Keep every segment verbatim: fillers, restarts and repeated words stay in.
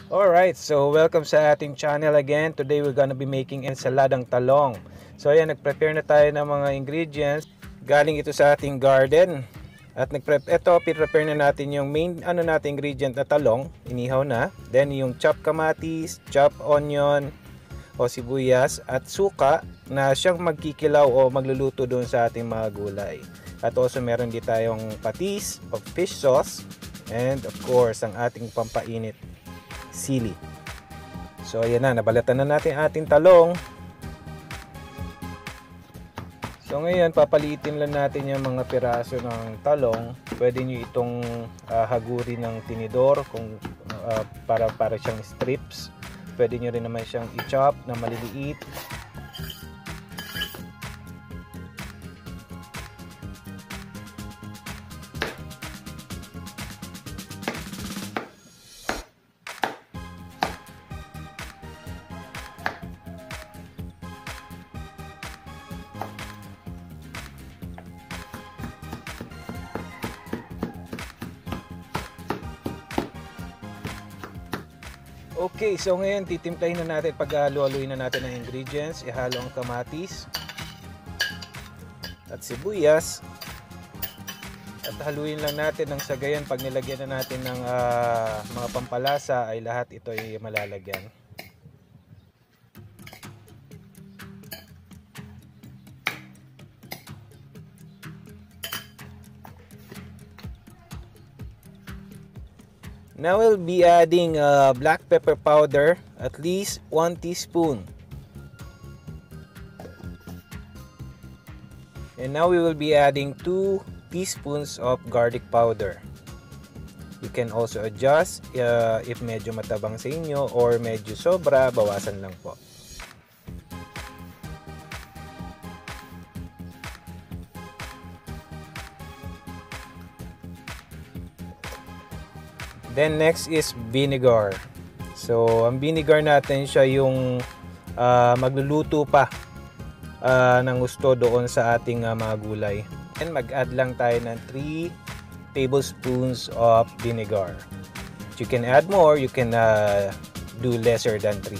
Alright, so welcome sa ating channel again. Today we're gonna be making ensaladang talong. So ayan, nag-prepare na tayo ng mga ingredients. Galing ito sa ating garden. At nag-prep, ito, prepare na natin yung main ano natin ingredient na talong. Inihaw na. Then yung chopped kamatis, chopped onion o sibuyas at suka na siyang magkikilaw o magluluto doon sa ating mga gulay. At also meron din tayong patis of fish sauce and of course ang ating pampainit sili. So ayan na, nabalatan na natin ating talong. So ngayon papalitin lang natin yung mga piraso ng talong. Pwede nyo itong uh, hagurin ng tinidor kung uh, para para siyang strips. Pwede nyo rin naman siyang i-chop na maliliit. Okay, so ngayon titimplahin na natin, pag-haluin na natin ang ingredients. Ihalo ang kamatis at sibuyas. At haluin lang natin ng sagayan. Pag nilagyan na natin ng uh, mga pampalasa ay lahat ito ay malalagyan. Now we'll be adding uh, black pepper powder, at least one teaspoon. And now we will be adding two teaspoons of garlic powder. You can also adjust uh, if medyo matabang sa inyo or medyo sobra, bawasan lang po. Then next is vinegar. So ang vinegar natin siya yung uh, magluluto pa uh, ng gusto doon sa ating uh, mga gulay. And mag-add lang tayo ng three tablespoons of vinegar. You can add more, you can uh, do lesser than three.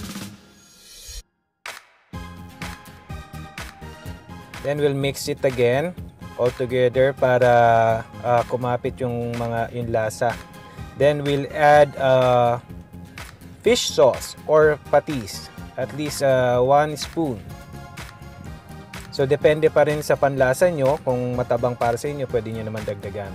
Then we'll mix it again all together para uh, kumapit yung mga yung lasa. Then we'll add uh, fish sauce or patis, at least uh, one spoon. So depende pa rin sa panlasa nyo, kung matabang para sa inyo pwede nyo naman dagdagan.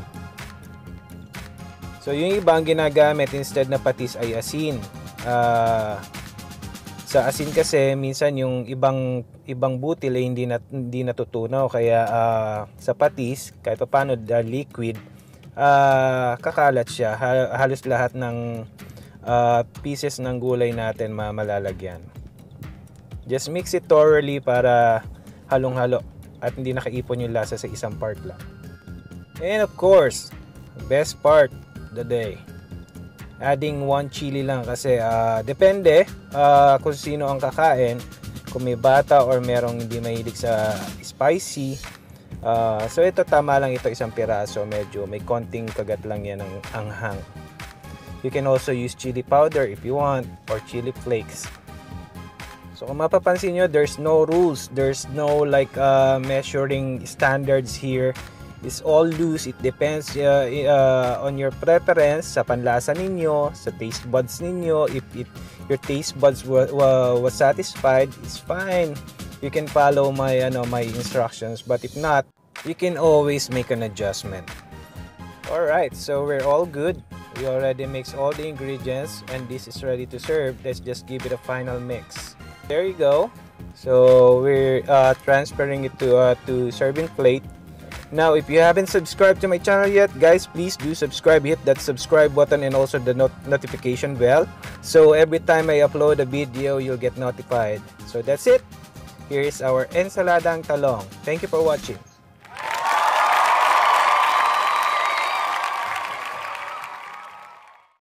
So yung iba ang ginagamit instead na patis ay asin. Uh, sa asin kasi minsan yung ibang ibang butil ay hindi nat, hindi natutunaw, kaya uh, sa patis kahit paano uh, liquid, Uh, kakalat siya. Halos lahat ng uh, pieces ng gulay natin malalagyan. Just mix it thoroughly para halong-halo at hindi nakaipon yung lasa sa isang part lang. And of course, best part the day, adding one chili lang kasi uh, depende uh, kung sino ang kakain. Kung may bata or merong hindi mahilig sa spicy, Uh, so ito tama lang ito, isang piraso, medyo may konting kagat lang yan ng anghang. You can also use chili powder if you want, or chili flakes. So kung mapapansin nyo, there's no rules, there's no like uh, measuring standards here. It's all loose. It depends uh, uh, on your preference, sa panlasa ninyo, sa taste buds ninyo. If it, your taste buds was, was satisfied, it's fine. You can follow my ano my instructions, but if not, you can always make an adjustment. Alright, so we're all good. We already mixed all the ingredients and this is ready to serve. Let's just give it a final mix. There you go. So we're uh, transferring it to uh, to serving plate. Now if you haven't subscribed to my channel yet, guys, please do subscribe. Hit that subscribe button and also the not notification bell, so every time I upload a video you'll get notified. So that's it. Here is our ensaladang talong. Thank you for watching.